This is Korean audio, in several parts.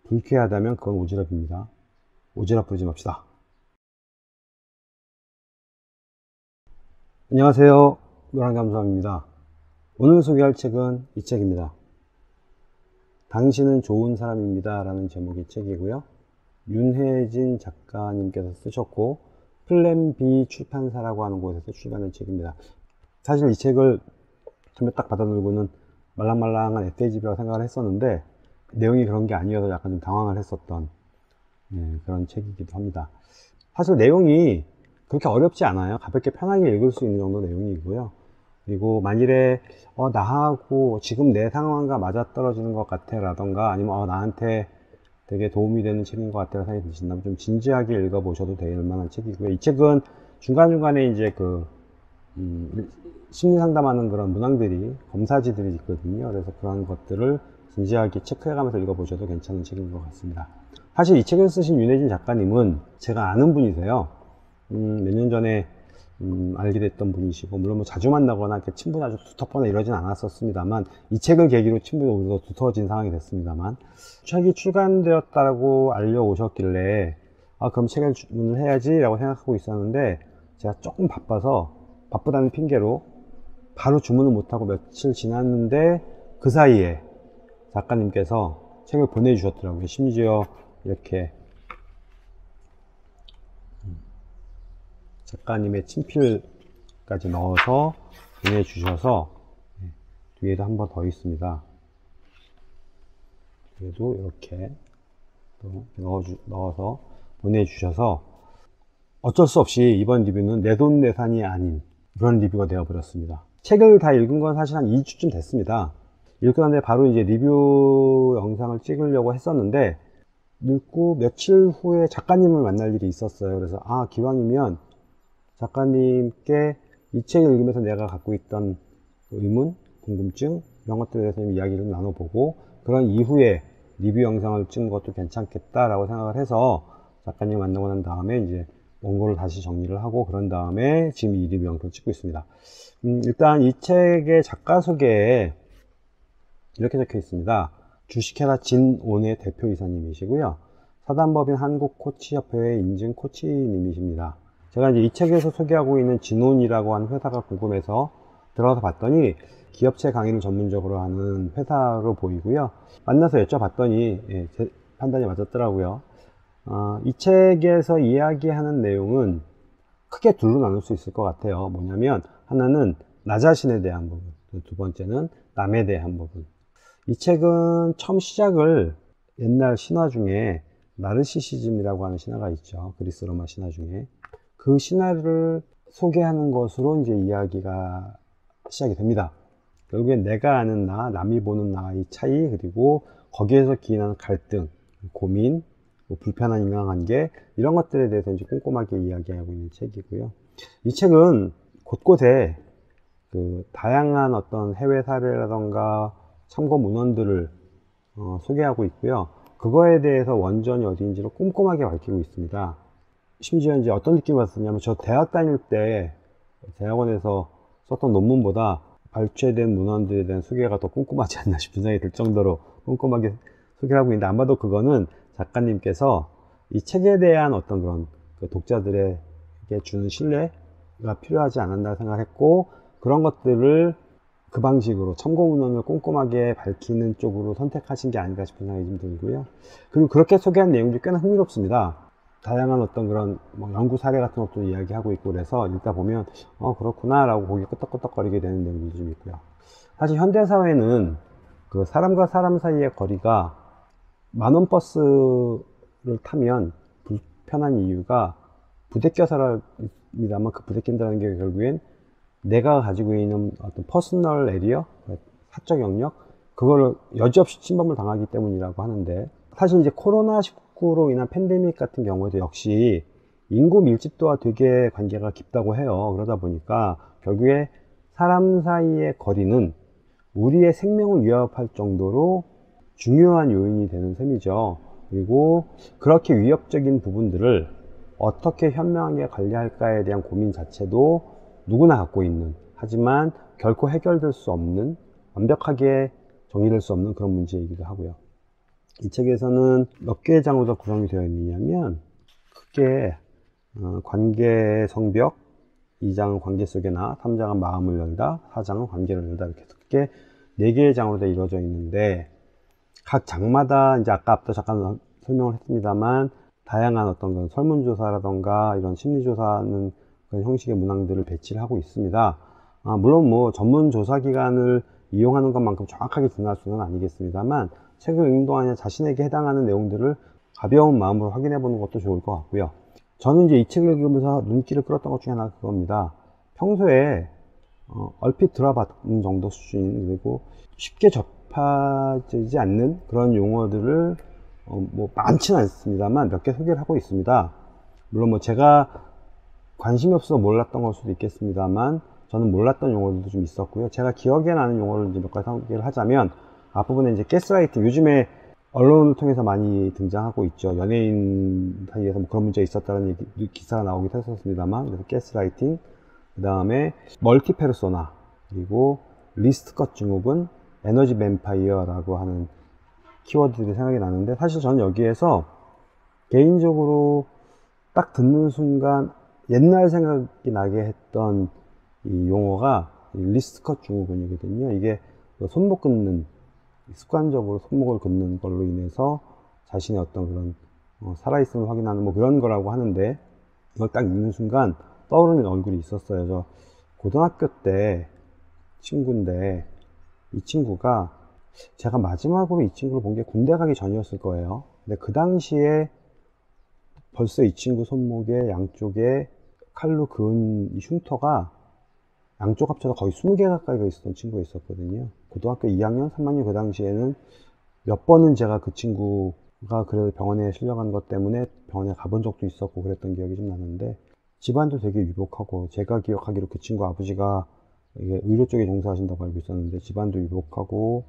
불쾌하다면 그건 오지랖입니다. 오지랖 부리지 맙시다. 안녕하세요. 노랑감사합니다. 오늘 소개할 책은 이 책입니다. 당신은 좋은 사람입니다 라는 제목의 책이고요. 윤혜진 작가님께서 쓰셨고 플랜 B 출판사라고 하는 곳에서 출간된 책입니다. 사실 이 책을 처음에 딱 받아들고는 말랑말랑한 에세이집이라고 생각을 했었는데 내용이 그런 게 아니어서 약간 좀 당황을 했었던 그런 책이기도 합니다. 사실 내용이 그렇게 어렵지 않아요. 가볍게 편하게 읽을 수 있는 정도 내용이고요. 그리고 만일에 나하고 지금 내 상황과 맞아떨어지는 것 같아 라던가 아니면 나한테 되게 도움이 되는 책인 것 같다는 생각이 드신다면 좀 진지하게 읽어보셔도 될 만한 책이고요. 이 책은 중간중간에 이제 심리 상담하는 그런 문항들이, 검사지들이 있거든요. 그래서 그런 것들을 진지하게 체크해가면서 읽어보셔도 괜찮은 책인 것 같습니다. 사실 이 책을 쓰신 윤혜진 작가님은 제가 아는 분이세요. 몇 년 전에 알게 됐던 분이시고, 물론 뭐 자주 만나거나 이렇게 친분이 아주 두텁거나 이러진 않았었습니다만, 이 책을 계기로 친분이 오히려 두터워진 상황이 됐습니다만, 책이 출간되었다고 알려오셨길래 그럼 책을 주문을 해야지 라고 생각하고 있었는데, 제가 조금 바쁘다는 핑계로 바로 주문을 못하고 며칠 지났는데 그 사이에 작가님께서 책을 보내주셨더라고요. 심지어 이렇게 작가님의 친필까지 넣어서 보내주셔서, 뒤에도 한 번 더 있습니다. 뒤에도 이렇게 또 넣어서 보내주셔서 어쩔 수 없이 이번 리뷰는 내돈내산이 아닌 그런 리뷰가 되어버렸습니다. 책을 다 읽은 건 사실 한 2주쯤 됐습니다. 읽고 난 뒤에 바로 이제 리뷰 영상을 찍으려고 했었는데, 읽고 며칠 후에 작가님을 만날 일이 있었어요. 그래서 기왕이면 작가님께 이 책을 읽으면서 내가 갖고 있던 의문, 궁금증 이런 것들에 대해서 이야기를 나눠보고 그런 이후에 리뷰 영상을 찍는 것도 괜찮겠다라고 생각을 해서 작가님 만나고 난 다음에 이제 원고를 다시 정리를 하고 그런 다음에 지금 이 리뷰 영상을 찍고 있습니다. 일단 이 책의 작가 소개에 이렇게 적혀 있습니다. 주식회사 진온의 대표이사님이시고요. 사단법인 한국코치협회의 인증 코치님이십니다. 제가 이제 이 책에서 소개하고 있는 진온이라고 하는 회사가 궁금해서 들어가서 봤더니 기업체 강의를 전문적으로 하는 회사로 보이고요. 만나서 여쭤봤더니 제 판단이 맞았더라고요. 이 책에서 이야기하는 내용은 크게 둘로 나눌 수 있을 것 같아요. 뭐냐면 하나는 나 자신에 대한 부분, 두 번째는 남에 대한 부분. 이 책은 처음 시작을 옛날 신화 중에 나르시시즘이라고 하는 신화가 있죠. 그리스 로마 신화 중에 그 신화를 소개하는 것으로 이제 이야기가 시작이 됩니다. 결국엔 내가 아는 나, 남이 보는 나의 차이, 그리고 거기에서 기인하는 갈등, 고민, 불편한 인간관계 이런 것들에 대해서 이제 꼼꼼하게 이야기하고 있는 책이고요. 이 책은 곳곳에 다양한 어떤 해외 사례라던가 참고 문헌들을 소개하고 있고요. 그거에 대해서 원전이 어디인지를 꼼꼼하게 밝히고 있습니다. 심지어 이제 어떤 느낌이 왔었냐면 저 대학 다닐 때 대학원에서 썼던 논문보다 발췌된 문헌들에 대한 소개가 더 꼼꼼하지 않나 싶은 생각이 들 정도로 꼼꼼하게 소개하고 있는데, 아마도 그거는 작가님께서 이 책에 대한 어떤 그런 독자들에게 주는 신뢰가 필요하지 않았나 생각했고, 그런 것들을 그 방식으로 참고 문헌을 꼼꼼하게 밝히는 쪽으로 선택하신 게 아닌가 싶은 생각이 좀 들고요. 그리고 그렇게 소개한 내용들이 꽤나 흥미롭습니다. 다양한 어떤 그런 연구 사례 같은 것도 이야기하고 있고, 그래서 읽다 보면 그렇구나 라고 고개 끄덕끄덕거리게 되는 내용도 좀 있고요. 사실 현대사회는 그 사람과 사람 사이의 거리가 만원 버스를 타면 불편한 이유가 부대껴서입니다만, 그 부대낀다는 게 결국엔 내가 가지고 있는 어떤 퍼스널 에리어, 사적 영역, 그거를 여지없이 침범을 당하기 때문이라고 하는데, 사실 이제 코로나19로 인한 팬데믹 같은 경우에도 역시 인구 밀집도와 되게 관계가 깊다고 해요. 그러다 보니까 결국에 사람 사이의 거리는 우리의 생명을 위협할 정도로 중요한 요인이 되는 셈이죠. 그리고 그렇게 위협적인 부분들을 어떻게 현명하게 관리할까에 대한 고민 자체도 누구나 갖고 있는, 하지만 결코 해결될 수 없는, 완벽하게 정리될 수 없는 그런 문제이기도 하고요. 이 책에서는 몇 개의 장으로 구성이 되어 있느냐면, 크게 관계의 성벽, 2장은 관계 속에 나, 3장은 마음을 열다, 4장은 관계를 열다, 이렇게 크게 4개의 장으로 이루어져 있는데, 각 장마다 이제 아까 앞서 잠깐 설명을 했습니다만, 다양한 어떤 그런 설문조사라던가 이런 심리조사하는 그런 형식의 문항들을 배치를 하고 있습니다. 물론 뭐 전문 조사 기관을 이용하는 것만큼 정확하게 진행할 수는 아니겠습니다만, 책을 읽는 동안에 자신에게 해당하는 내용들을 가벼운 마음으로 확인해 보는 것도 좋을 것 같고요. 저는 이제 이 책을 읽으면서 눈길을 끌었던 것 중에 하나가 그겁니다. 평소에 얼핏 들어봤는 정도 수준, 그리고 쉽게 접하지 않는 그런 용어들을 뭐 많지는 않습니다만 몇 개 소개를 하고 있습니다. 물론 뭐 제가 관심이 없어서 몰랐던 걸 수도 있겠습니다만, 저는 몰랐던 용어들도 좀 있었고요. 제가 기억에 나는 용어를 이제 몇 가지 소개를 하자면, 앞부분에 이제 가스라이팅, 요즘에 언론을 통해서 많이 등장하고 있죠. 연예인 사이에서 뭐 그런 문제가 있었다는 기사가 나오기도 했었습니다만, 그래서 가스라이팅, 그 다음에 멀티페르소나, 그리고 리스트컷 증후군, 에너지 뱀파이어라고 하는 키워드들이 생각이 나는데, 사실 저는 여기에서 개인적으로 딱 듣는 순간 옛날 생각이 나게 했던 이 용어가 리스트컷 증후군이거든요. 이게 손목 긋는, 습관적으로 손목을 긋는 걸로 인해서 자신의 어떤 그런 살아있음을 확인하는 뭐 그런 거라고 하는데, 이걸 딱 읽는 순간 떠오르는 얼굴이 있었어요. 저 고등학교 때 친구인데, 이 친구가, 제가 마지막으로 이 친구를 본 게 군대 가기 전이었을 거예요. 근데 그 당시에 벌써 이 친구 손목에 양쪽에 칼로 그은 이 흉터가 양쪽 합쳐서 거의 20개 가까이가 있었던 친구가 있었거든요. 고등학교 2학년, 3학년 그 당시에는 몇 번은 제가 그 친구가 그래도 병원에 실려간 것 때문에 병원에 가본 적도 있었고 그랬던 기억이 좀 나는데, 집안도 되게 유복하고, 제가 기억하기로 그 친구 아버지가 이게 의료 쪽에 종사하신다고 알고 있었는데, 집안도 유복하고,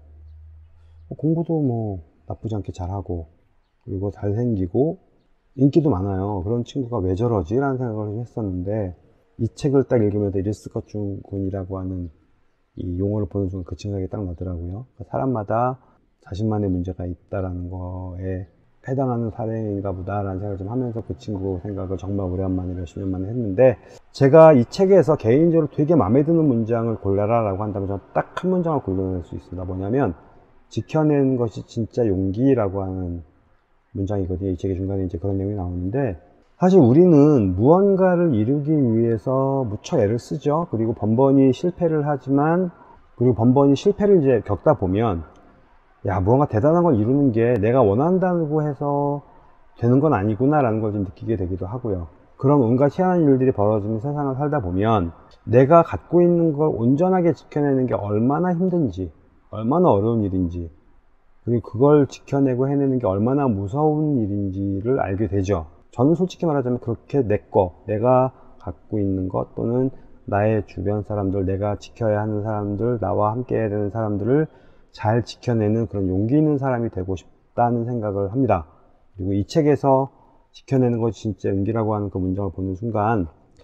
공부도 뭐 나쁘지 않게 잘하고, 그리고 잘생기고, 인기도 많아요. 그런 친구가 왜 저러지? 라는 생각을 했었는데, 이 책을 딱 읽으면서 리스트컷 증후군이라고 하는 이 용어를 보는 순간 그 생각이 딱 나더라고요. 사람마다 자신만의 문제가 있다라는 거에 해당하는 사례인가 보다라는 생각을 좀 하면서 그 친구 생각을 정말 오랜만에 몇십 년 만에 했는데, 제가 이 책에서 개인적으로 되게 마음에 드는 문장을 골라라 라고 한다면 저는 딱 한 문장을 골라낼 수 있습니다. 뭐냐면, 지켜낸 것이 진짜 용기라고 하는 문장이거든요. 이 책의 중간에 이제 그런 내용이 나오는데, 사실 우리는 무언가를 이루기 위해서 무척 애를 쓰죠. 그리고 번번이 실패를 하지만, 그리고 번번이 실패를 이제 겪다 보면, 야, 무언가 대단한 걸 이루는 게 내가 원한다고 해서 되는 건 아니구나 라는 걸 좀 느끼게 되기도 하고요. 그런 온갖 희한한 일들이 벌어지는 세상을 살다 보면, 내가 갖고 있는 걸 온전하게 지켜내는 게 얼마나 힘든지, 얼마나 어려운 일인지, 그리고 그걸 지켜내고 해내는 게 얼마나 무서운 일인지를 알게 되죠. 저는 솔직히 말하자면 그렇게 내가 갖고 있는 것, 또는 나의 주변 사람들, 내가 지켜야 하는 사람들, 나와 함께 해야 되는 사람들을 잘 지켜내는 그런 용기 있는 사람이 되고 싶다는 생각을 합니다. 그리고 이 책에서 지켜내는 것이 진짜 용기라고 하는 그 문장을 보는 순간,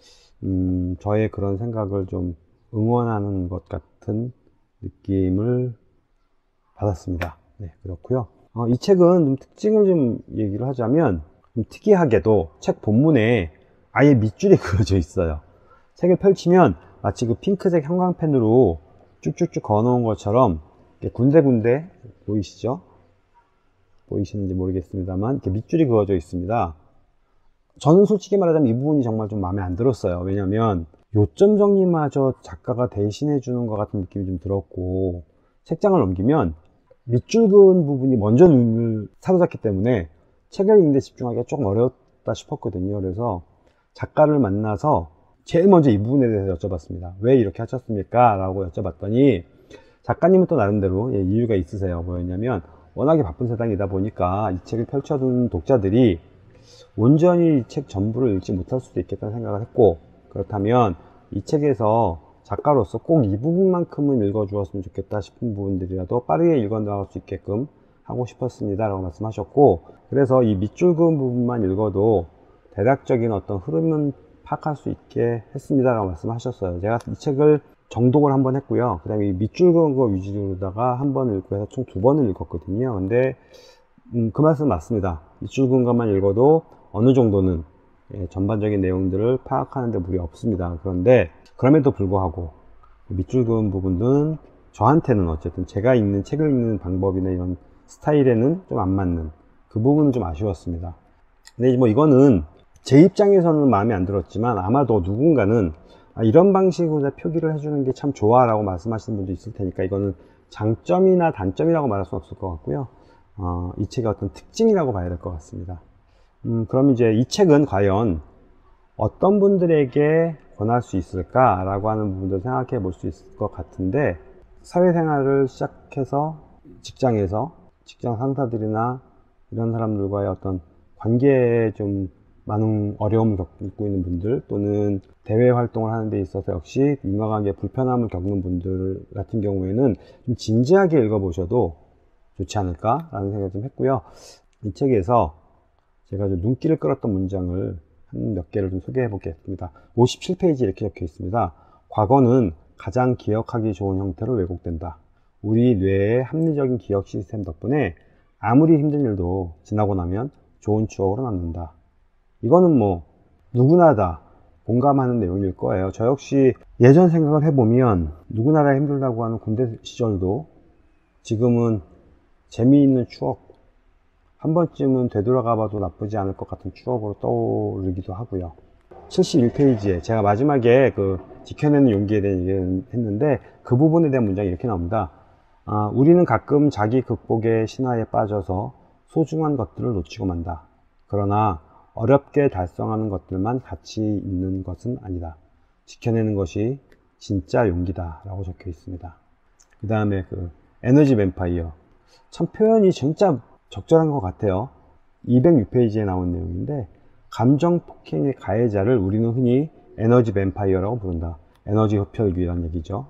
저의 그런 생각을 좀 응원하는 것 같은 느낌을 받았습니다. 네, 그렇고요. 이 책은 좀 특징을 좀 얘기를 하자면, 좀 특이하게도 책 본문에 아예 밑줄이 그려져 있어요. 책을 펼치면 마치 그 핑크색 형광펜으로 쭉쭉쭉 그어놓은 것처럼 군데군데 보이시죠? 보이시는지 모르겠습니다만 이렇게 밑줄이 그어져 있습니다. 저는 솔직히 말하자면 이 부분이 정말 좀 마음에 안 들었어요. 왜냐면 요점 정리마저 작가가 대신해 주는 것 같은 느낌이 좀 들었고, 책장을 넘기면 밑줄 그은 부분이 먼저 눈을 사로잡기 때문에 책을 읽는데 집중하기가 조금 어려웠다 싶었거든요. 그래서 작가를 만나서 제일 먼저 이 부분에 대해서 여쭤봤습니다. 왜 이렇게 하셨습니까? 라고 여쭤봤더니, 작가님은 또 나름대로 이유가 있으세요. 뭐였냐면, 워낙에 바쁜 세상이다 보니까 이 책을 펼쳐둔 독자들이 온전히 이 책 전부를 읽지 못할 수도 있겠다는 생각을 했고, 그렇다면 이 책에서 작가로서 꼭 이 부분만큼은 읽어주었으면 좋겠다 싶은 부분들이라도 빠르게 읽어 나갈 수 있게끔 하고 싶었습니다 라고 말씀하셨고, 그래서 이 밑줄 그은 부분만 읽어도 대략적인 어떤 흐름은 파악할 수 있게 했습니다 라고 말씀하셨어요. 제가 이 책을 정독을 한번 했고요. 그 다음에 이 밑줄 그은 거 위주로다가 한 번 읽고 해서 총 2번을 읽었거든요. 근데 그 말씀 맞습니다. 밑줄 그은 것만 읽어도 어느 정도는 전반적인 내용들을 파악하는데 무리 없습니다. 그런데 그럼에도 불구하고 밑줄 그은 부분은 저한테는 어쨌든 제가 읽는 책을 읽는 방법이나 이런 스타일에는 좀 안 맞는 그 부분은 좀 아쉬웠습니다. 근데 뭐 이거는 제 입장에서는 마음에 안 들었지만 아마도 누군가는 이런 방식으로 표기를 해주는 게 참 좋아 라고 말씀하시는 분도 있을 테니까 이거는 장점이나 단점이라고 말할 수는 없을 것 같고요. 이 책의 어떤 특징이라고 봐야 될 것 같습니다. 그럼 이제 이 책은 과연 어떤 분들에게 권할 수 있을까 라고 하는 부분도 생각해 볼 수 있을 것 같은데, 사회생활을 시작해서 직장에서 직장 상사들이나 이런 사람들과의 어떤 관계에 좀 많은 어려움을 겪고 있는 분들, 또는 대외 활동을 하는 데 있어서 역시 인간관계에 불편함을 겪는 분들 같은 경우에는 좀 진지하게 읽어보셔도 좋지 않을까 라는 생각을 좀 했고요. 이 책에서 제가 좀 눈길을 끌었던 문장을 한 몇 개를 좀 소개해 보겠습니다. 57페이지 이렇게 적혀 있습니다. 과거는 가장 기억하기 좋은 형태로 왜곡된다. 우리 뇌의 합리적인 기억 시스템 덕분에 아무리 힘든 일도 지나고 나면 좋은 추억으로 남는다. 이거는 뭐 누구나 다 공감하는 내용일 거예요. 저 역시 예전 생각을 해보면 누구나 다 힘들다고 하는 군대 시절도 지금은 재미있는 추억, 한 번쯤은 되돌아가 봐도 나쁘지 않을 것 같은 추억으로 떠오르기도 하고요. 71페이지에 제가 마지막에 그 지켜내는 용기에 대한 얘기를 했는데 그 부분에 대한 문장이 이렇게 나옵니다. 우리는 가끔 자기 극복의 신화에 빠져서 소중한 것들을 놓치고 만다. 그러나 어렵게 달성하는 것들만 가치 있는 것은 아니다. 지켜내는 것이 진짜 용기다 라고 적혀 있습니다. 그 다음에 그 에너지 뱀파이어, 참 표현이 진짜 적절한 것 같아요. 206페이지에 나온 내용인데, 감정 폭행의 가해자를 우리는 흔히 에너지 뱀파이어라고 부른다. 에너지 흡혈귀라는 얘기죠.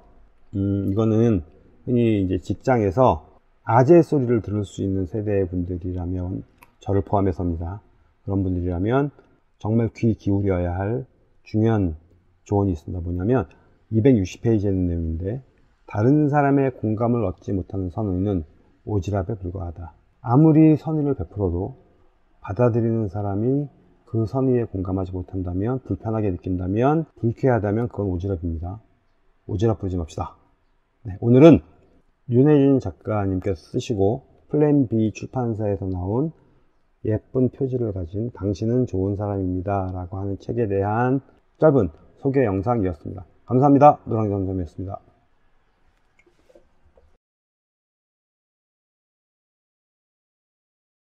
이거는 흔히 이제 직장에서 아재 소리를 들을 수 있는 세대 분들이라면, 저를 포함해서입니다. 그런 분들이라면 정말 귀 기울여야 할 중요한 조언이 있습니다. 뭐냐면 260페이지에 있는 내용인데, 다른 사람의 공감을 얻지 못하는 선의는 오지랖에 불과하다. 아무리 선의를 베풀어도 받아들이는 사람이 그 선의에 공감하지 못한다면, 불편하게 느낀다면, 불쾌하다면 그건 오지랖입니다. 오지랖 부리지 맙시다. 네, 오늘은 윤혜진 작가님께서 쓰시고 플랜 B 출판사에서 나온 예쁜 표지를 가진 당신은 좋은 사람입니다 라고 하는 책에 대한 짧은 소개 영상이었습니다. 감사합니다. 노랑잠잠이었습니다.